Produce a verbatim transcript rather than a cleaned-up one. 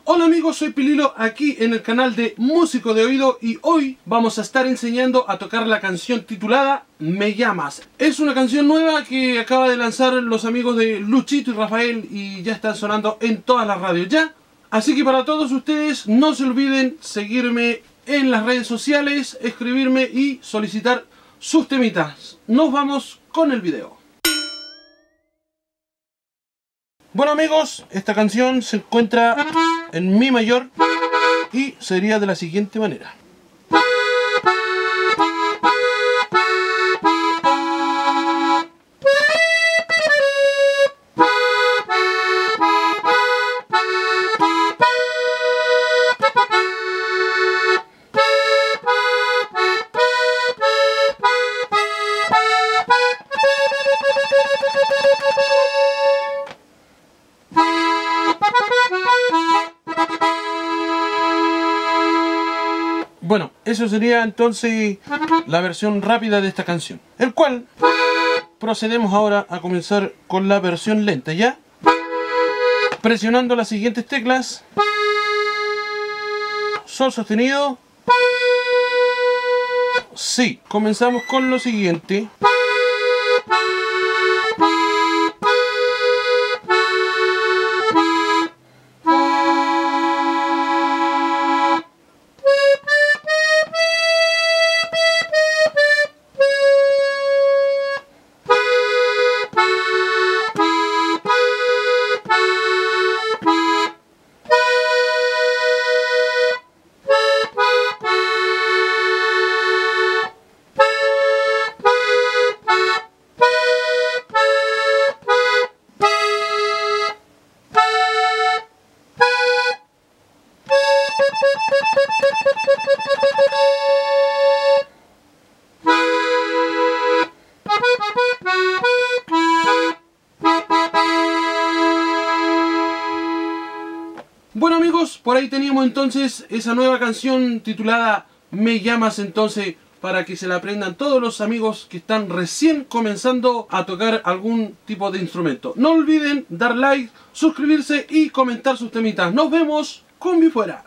Hola amigos, soy Pililo aquí en el canal de Músico de Oído y hoy vamos a estar enseñando a tocar la canción titulada Me Llamas. Es una canción nueva que acaba de lanzar los amigos de Luchito y Rafael y ya están sonando en todas las radios ya. Así que para todos ustedes no se olviden seguirme en las redes sociales, escribirme y solicitar sus temitas. Nos vamos con el video. Bueno amigos, esta canción se encuentra en Mi mayor y sería de la siguiente manera. Bueno, eso sería entonces la versión rápida de esta canción. El cual procedemos ahora a comenzar con la versión lenta, ¿ya? Presionando las siguientes teclas. Sol sostenido. Sí, comenzamos con lo siguiente. Bueno amigos, por ahí teníamos entonces esa nueva canción titulada Me Llamas, entonces para que se la aprendan todos los amigos que están recién comenzando a tocar algún tipo de instrumento. No olviden dar like, suscribirse y comentar sus temitas. Nos vemos, combi fuera.